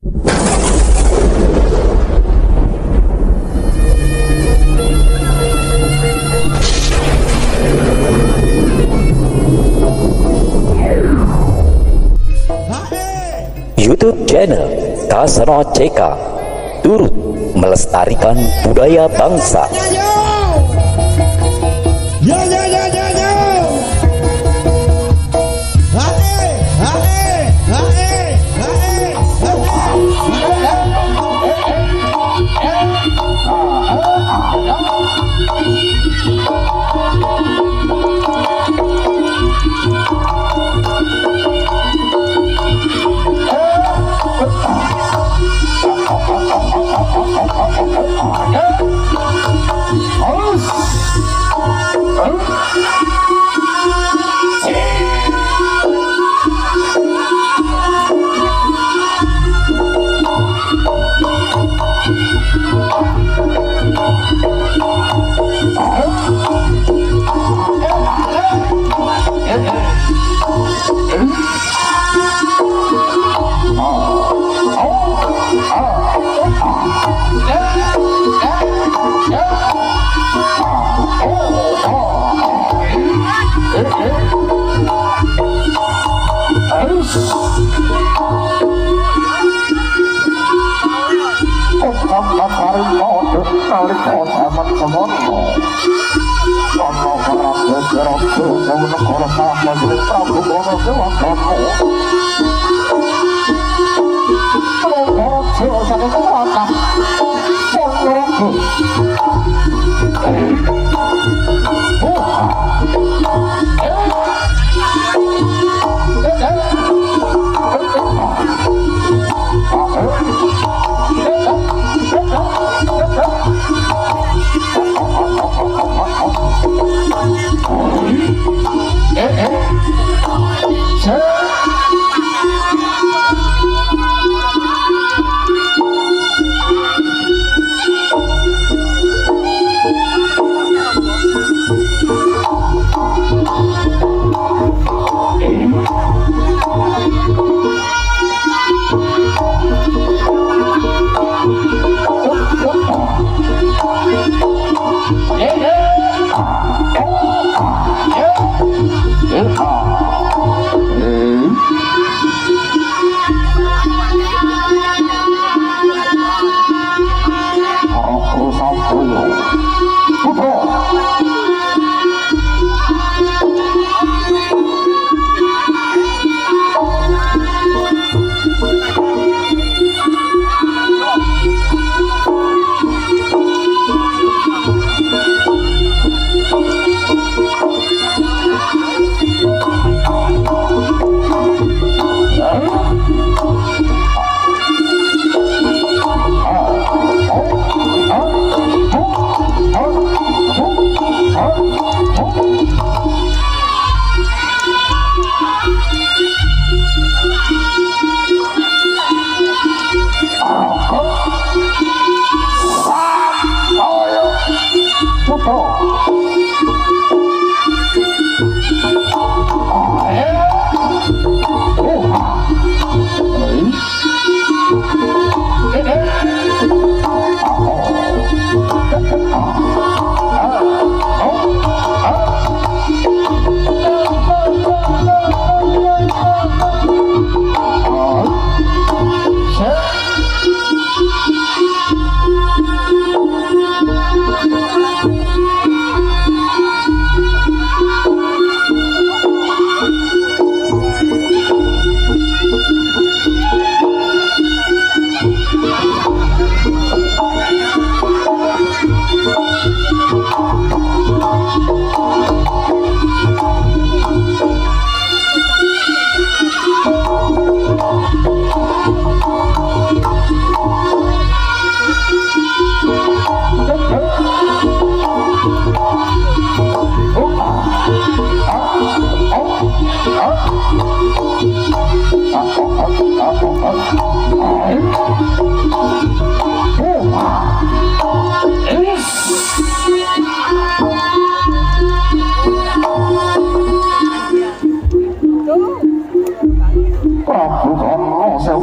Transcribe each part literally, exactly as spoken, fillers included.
YouTube channel Kasano C K turut melestarikan budaya bangsa. Yo yo yo yo yo. Hae hae hae hae.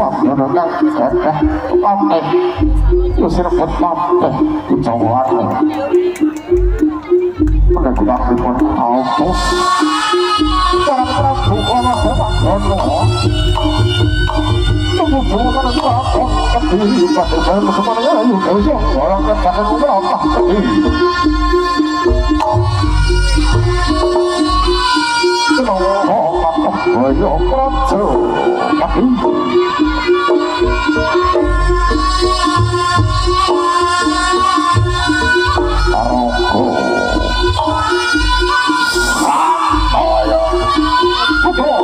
menurunkan teteh oke usir petante kejauhan menegak ribut autos barang-barang bukono sebab dono tubuh-tubuhkan berapa kedih pada saya semuanya ayo ayo orang katakan berapa kedih oh apa ayo keracu tapi aku ayo betul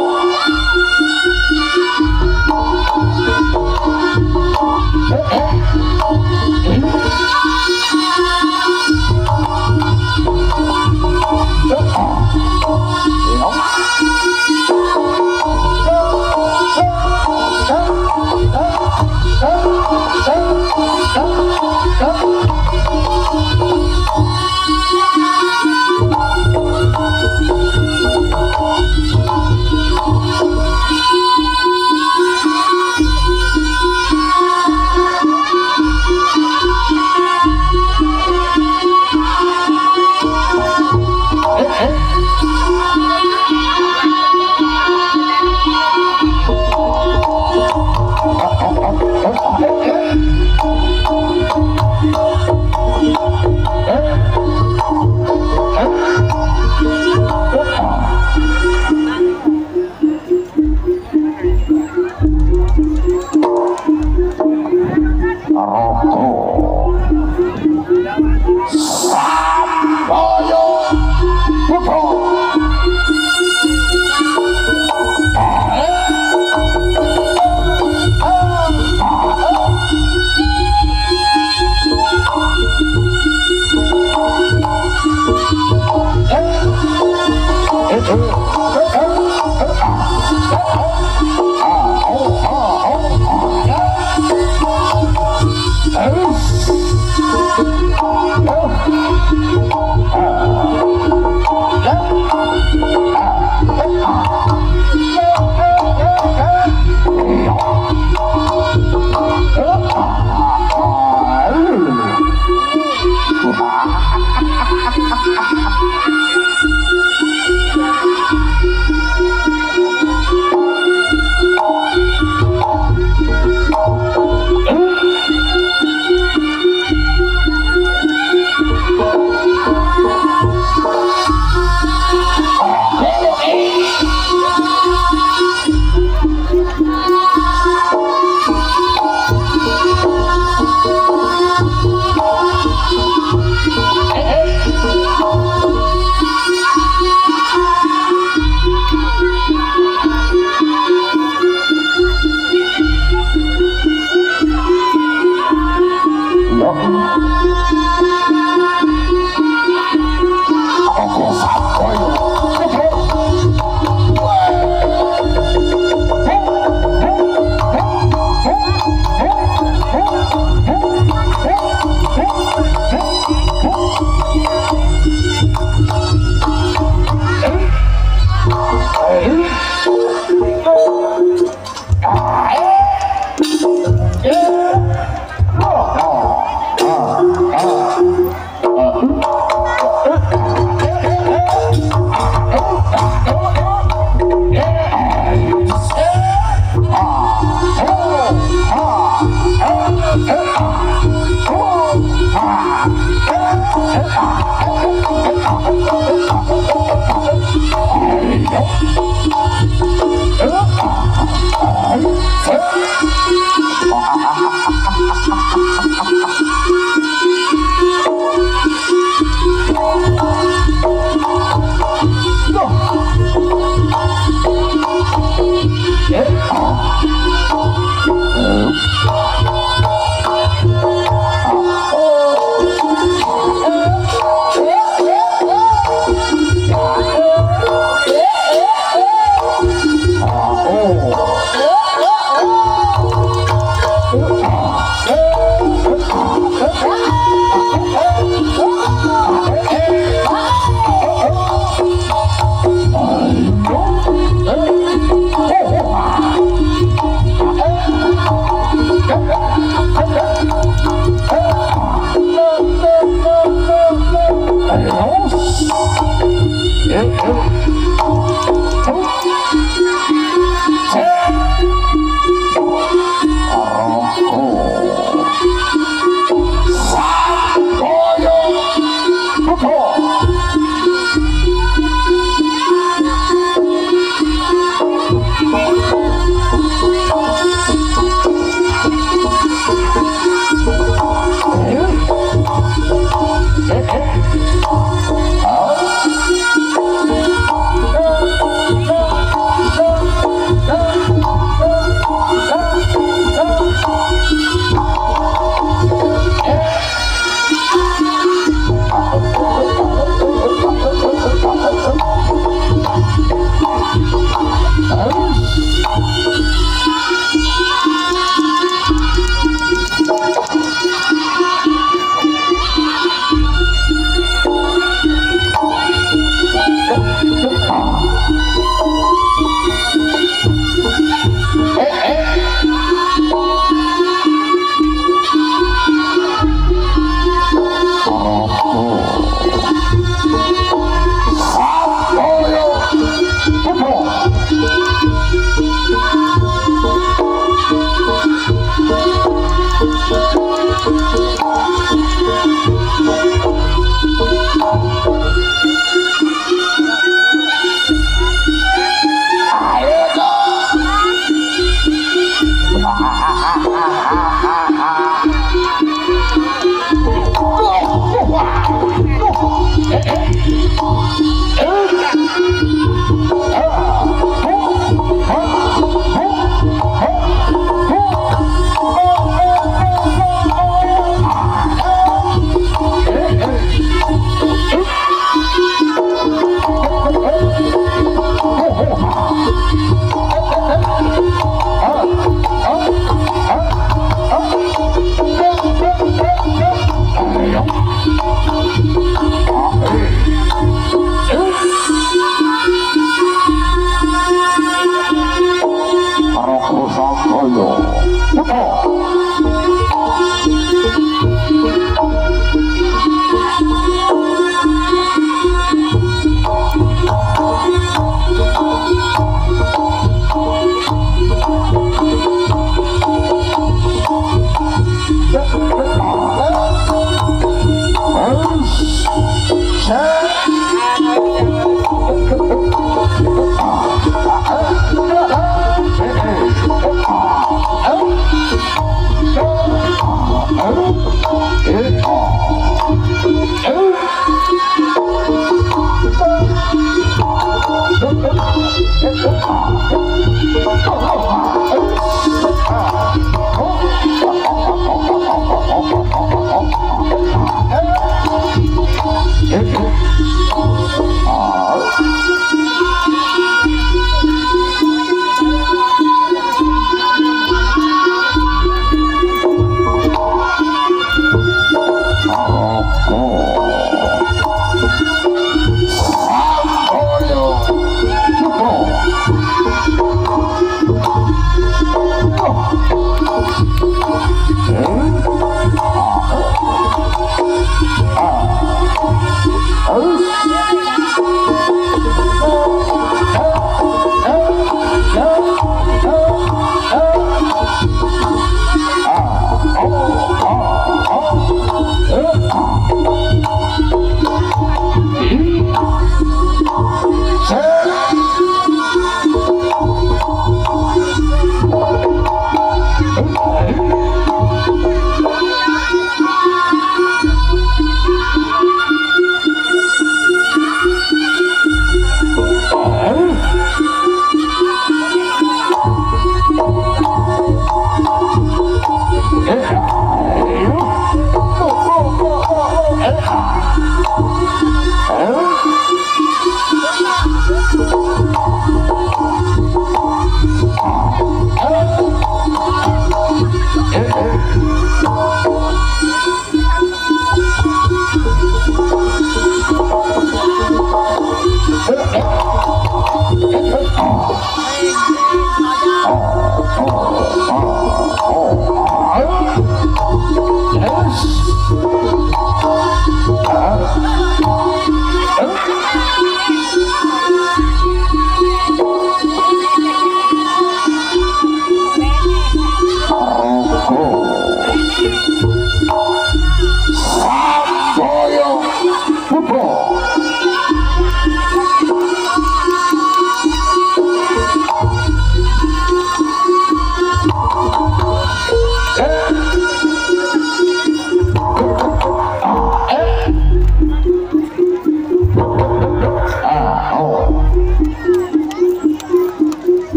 Hey!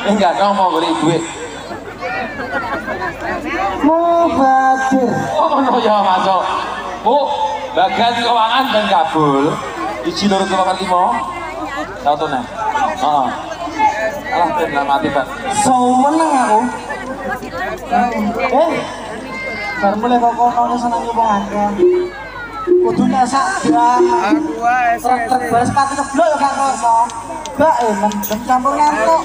enggak ngomong golek duit. Mubadir. Oh no ya masuk. Bu, bagian keuangan dan kabul. Iji loro keuangan lima. Satu nih. Heeh. Alah ben lah mati, Pak. Sewenang aku. Eh. Bar mulai kok kono seneng wong akeh. Kudune sak jam. Aku wae trek bar sepatu ceblok ya gak kroso. Mbak eh men campur ngantuk.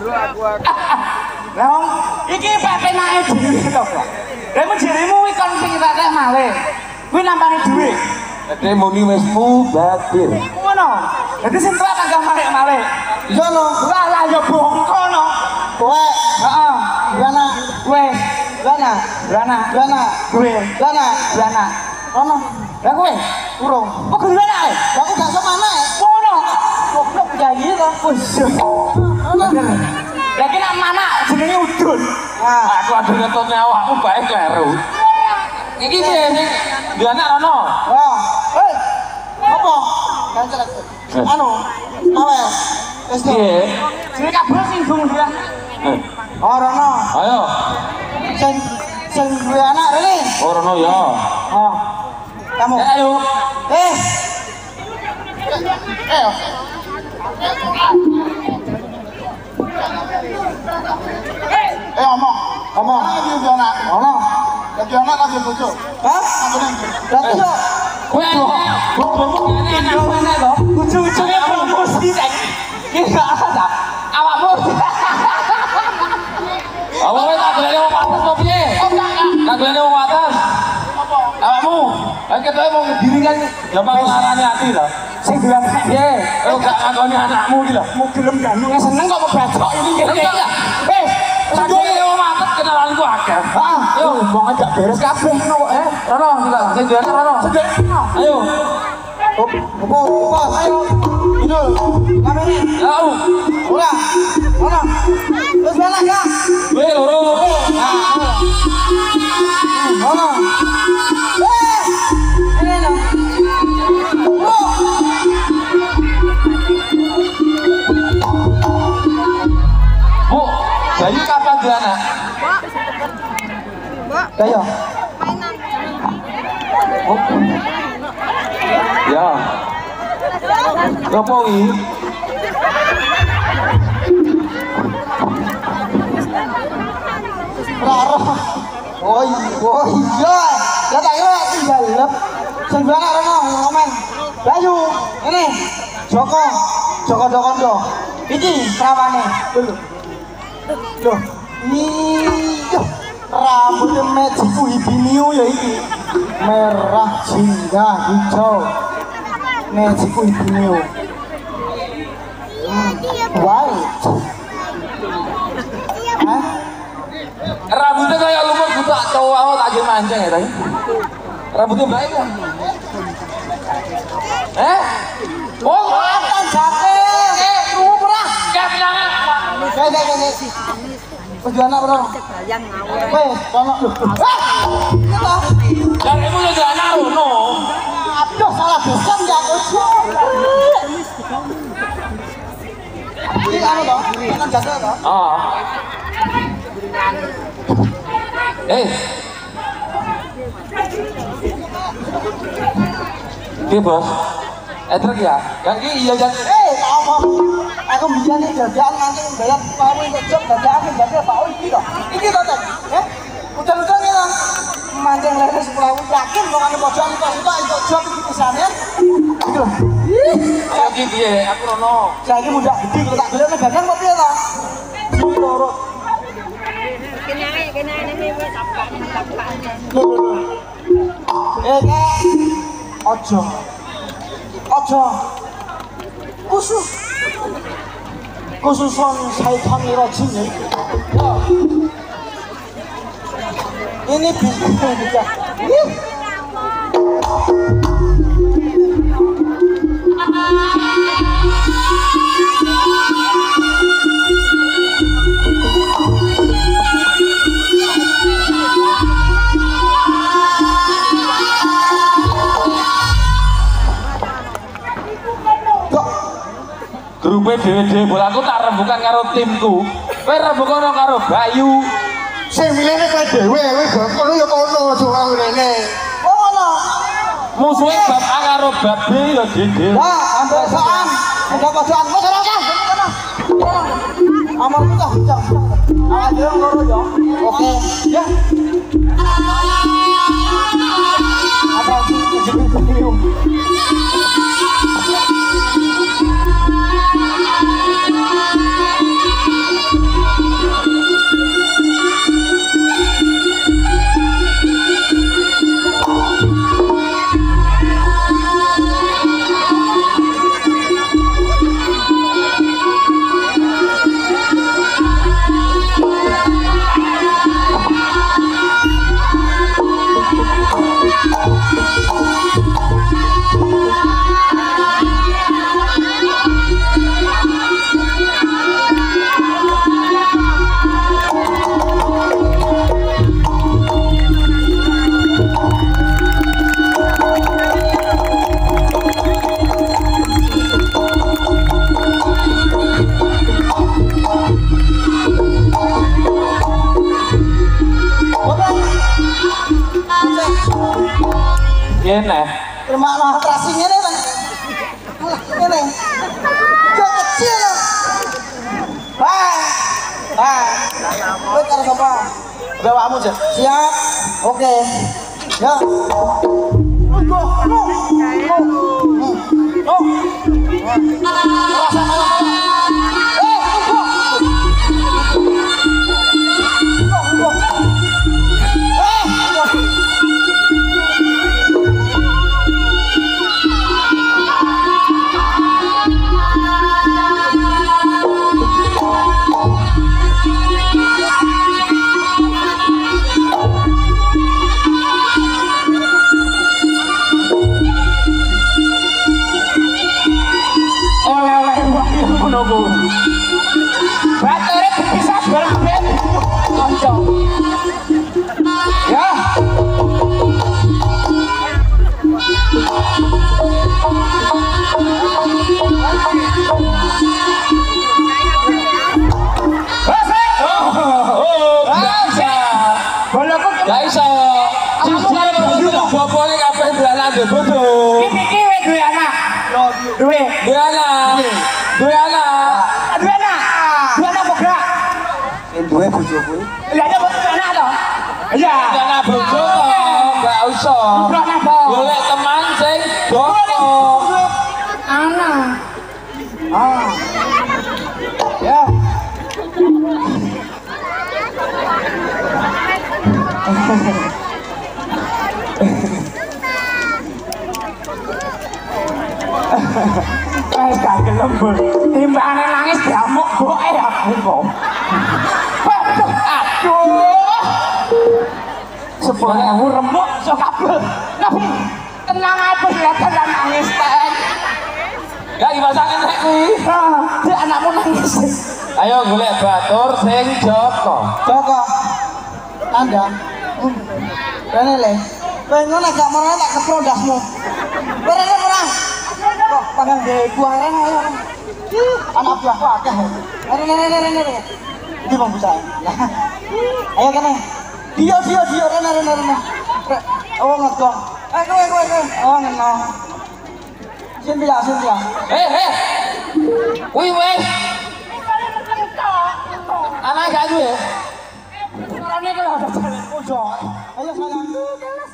Lah wong iki Pak penake dhewe to, Pak. Lah men jerimu kuwi kon sing rek malih. Kuwi nampani dhuwit. Dadi muni wis mubadir. Ngono. Dadi sing tuwa kagak malih-malih. Iya lho. Lah lah ya bongko no. Kowe, heeh. Lana, kowe. Lana, lana, lana, kowe. Lana, lana. Ono. Lah kowe urung. Kok gede ae? Lah aku gak semana e. Ngono. Goblok janji to. Wis. Ono. Lah ki nak mana jenenge udun. Ah, aku ada ngetutnya awakmu bae kleru. Iki piye sing duwe anak rono? Oh. Eh. Apa? Kancet. Anu. Awe. Wis to. Piye? Jenenge kabeh singgung dia. Eh, Oh, Rono. ayo. Sing sing duwe anak rene. Oh rono ya. Oh. Kamu. Eh, ayo. Eh. Eh. Eh omong, omong. Lagi duwe anak. Ono. Lagi anak lagi bojo. Hah? Lagi yo. Kowe bobomu ngene anak mana to? Ujung-ujungnya promosi sing. Iki gak ada. Awakmu. Awakmu tak golek wong atas to piye? Tak golek wong atas. Awakmu, lha ketoke mau ngediri kan gampang ngarani ati lho. Sing duwe anak. Piye? Kowe gak ngakoni anakmu iki lho. Mau gelem gandung seneng kok membacok ini kene. Eh, Tak golek wong atas kenalan ku akeh. ah, yo wong gak beres kabeh ngono kok. Eh, Rono, sing duwe anak rono. Ayo. opo, opo, ayo. Idul, kamera. Au. Ora. Ono. Wis mana gak? Kowe loro. Ono. Eh, ini lho. Oh. Bu, Bayu kapan duwe anak? Kayo. Oh. Ya. Apa iki? Raro. Oh iya, oh iya. Ya tak kira tinggal lep. Sing duwe anak rono ngomen. Bayu, ini Joko, Joko Dokondo. Iki perawane. Lho. Loh, iya. Rambutnya Mejiku Hibiniu ya iki. Merah, jingga, hijau. Mejiku Hibiniu. Hmm, white. Hah? Rambutnya kayak lumur buta cowok awal tak jadi mancing ya tadi. Rambutnya baik kan? Eh? Oh, Kelihatan jaket. Eh, tunggu pernah. kayak penyanyi. Kayak kayak kayak. Perjuangan bro. Weh, kono lho. Ah! Kita. Dan ibu juga anak Rono. Aduh, salah besan ya aku. Ini anu toh, tenan jaket toh. Ah. Eh. Oke bos. Eh truk ya? Yang ini iya jangan. Eh, tak apa. Aku biar nih jajan nanti bayar kamu untuk job jajan jadi apa? Oh ini toh, ini toh teh. Eh, udah-udah nih lah. Mancing leher sebelah aku yakin mau anu pojok itu itu itu job itu misalnya. Gitu. Ayo gitu ya, aku Rono. Saya ini muda gede kalau tak bilang negaranya apa ya toh? Ini lorot. Kenapa? Kenapa ini tapak tapak? Loh, loh, loh. Eh, eh, ojo, ojo, khusus, khususon syaitan rajim ya. Wah. Ini bisa juga. Ih. Grupnya dewe-dewe bola aku tak rembukan karo timku. Kowe rembug kono karo Bayu. Sing milihne kowe dhewe, kowe bab kono ya kono aja karo rene. Oh ngono. Musuhe bab A karo bab B ya dhewe. Lah, ambek soan. Ada pojokan. Wes ora usah. Amar kita. Awak dhewe loro ya. Oke. Ya. Ada video. Kene. Terima kasih tracing ini kan. Ini. Kok kecil. Hai. Hai. Kowe karo sapa? Bawamu, Jet. Siap. Oke. Ya. Go. Go. Go. Rasa malah. Eh, go. Go, go. Eh, go. Batere bisa berbeda konco. Ya. Gak iso. Jujur bayu bopone kabeh dalan ndek bodoh. Iki iki duwe anak. Duwe. Duwe anak. Duwe anak. Duwe anak. Duwe anak apa gak? Duwe bojo kuwi. Lah ada anak to? Iya. Anak bojo to, gak usah. Bro napa? Golek teman sing bodoh. Anak. Ah. Ya. Eh gak gelem. Timbangane nangis diamuk boke aku kok. Aduh, aduh. Sepuluh ewu rembuk so kabel. Tapi tenang aja kelihatan dan nangis ten. Gak dipasangan nek kuwi. Dia anakmu nangis. Ayo golek batur sing Joko. Joko. Anda. Rene le. Kowe ngono gak marane tak keprodasmu. Rene ora. Kok pangan de buah rene ayo. Anak buahku akeh. Rene rene rene rene. Iki mau bisa. Ayo kene. Dio dio dio rene rene rene. Oh ngego. Eh kowe kowe kowe. Oh ngeno. Sintia Sintia. Eh eh. Kuwi wis. Anak gak duwe. Orangnya kalau ada jalan. Ojo. Ayo sayang.